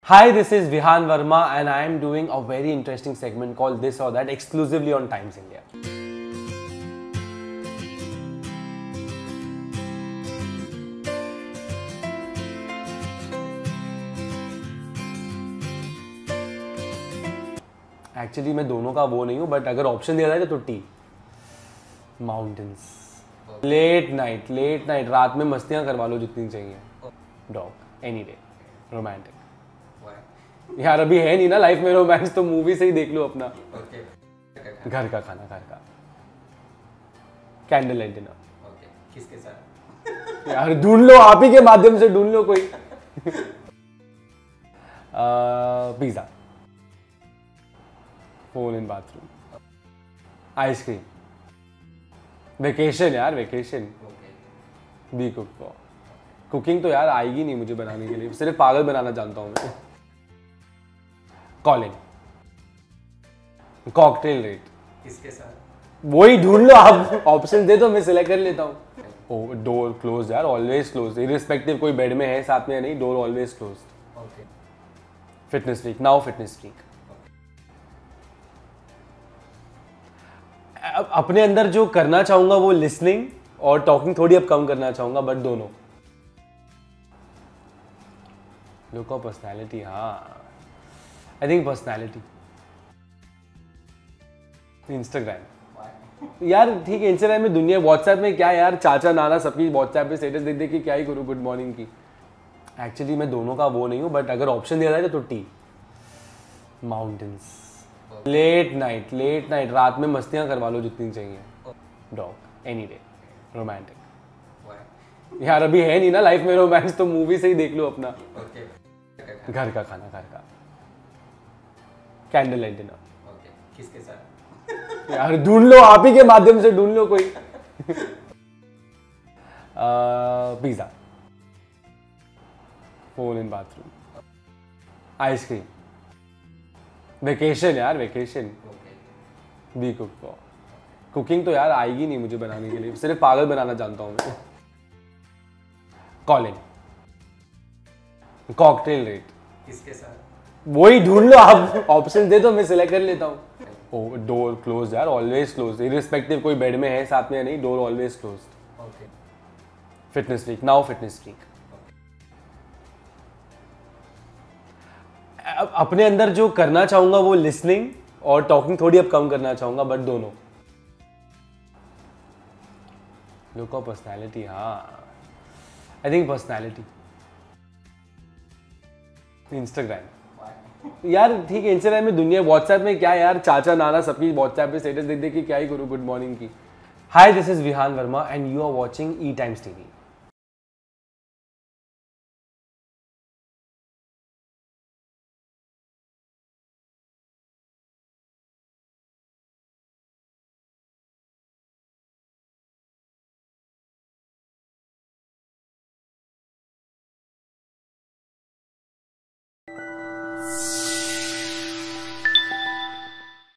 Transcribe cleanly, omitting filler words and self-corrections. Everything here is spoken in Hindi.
Hi, this is Vihan Verma and I am doing a very interesting segment called This or That exclusively on Times India. Actually मैं दोनों का वो नहीं हूँ, बट अगर ऑप्शन दिया जाए तो टी माउंटेन्स, लेट नाइट रात में मस्तियाँ करवा लो जितनी चाहिए, डॉग एनी डे, रोमांटिक। यार अभी है नहीं ना लाइफ में रोमांस, तो मूवी से ही देख लो अपना। घर का खाना, घर का कैंडल लाइट डिनर। किसके साथ? यार ढूंढ लो, आप ही के माध्यम से ढूंढ लो कोई। Pizza, phone in bathroom, ice cream, vacation. यार वेकेशन, बी कुक। कुकिंग तो यार आएगी नहीं मुझे बनाने के लिए, सिर्फ पागल बनाना जानता हूँ मैं। Calling, cocktail rate. किसके साथ? वही ढूंढ लो, आप ऑप्शन दे दो, मैं सिलेक्ट कर लेता हूँ। डोर क्लोज यार, ऑलवेज क्लोज, इरिस्पेक्टिव कोई बेड में है साथ में या नहीं, door always close. Fitness freak, now fitness freak. अपने अंदर जो करना चाहूंगा वो लिसनिंग और टॉकिंग थोड़ी अब कम करना चाहूंगा, बट दोनों। लुक ऑफ पर्सनैलिटी, हाँ आई थिंक पर्सनैलिटी। इंस्टाग्राम यार ठीक है, इंस्टाग्राम में दुनिया, व्हाट्सएप में क्या यार, चाचा नाना सबकी व्हाट्सएप पे स्टेटस देख देख के क्या ही करूँ गुड मॉर्निंग की। एक्चुअली मैं दोनों का वो नहीं हूँ, बट अगर ऑप्शन दिया जाए तो टी माउंटेन्स, लेट नाइट रात में मस्तियाँ करवा लो जितनी चाहिए, डॉग एनी डे, रोमांटिक। यार अभी है नहीं ना लाइफ में रोमांस, तो मूवी से ही देख लो अपना। घर का खाना, घर का कैंडल लाइट डिनर। किसके साथ? यार ढूंढ लो, आप ही के माध्यम से ढूंढ लो कोई। Pizza, phone in bathroom, ice cream, vacation. यार वेकेशन, बी कुक। कुकिंग तो यार आएगी नहीं मुझे बनाने के लिए, सिर्फ पागल बनाना जानता हूँ मैं। Calling, cocktail rate. किसके साथ? वही ढूंढ लो, आप ऑप्शन दे दो, मैं सिलेक्ट कर लेता हूँ। डोर क्लोज यार, ऑलवेज क्लोज, इरिस्पेक्टिव कोई बेड में है साथ में या नहीं, door always close. Fitness freak, now fitness freak. अपने अंदर जो करना चाहूंगा वो लिसनिंग और टॉकिंग थोड़ी अब कम करना चाहूंगा, बट दोनों। लुक ऑफ पर्सनैलिटी, हाँ आई थिंक पर्सनैलिटी। इंस्टाग्राम यार ठीक है, इंस्टाग्राम में दुनिया, व्हाट्सएप में क्या यार, चाचा नाना सबकी व्हाट्सएप पे स्टेटस देख देख के क्या ही करूँ गुड मॉर्निंग की। Hi, this is Vihaan Verma and you are watching E Times TV.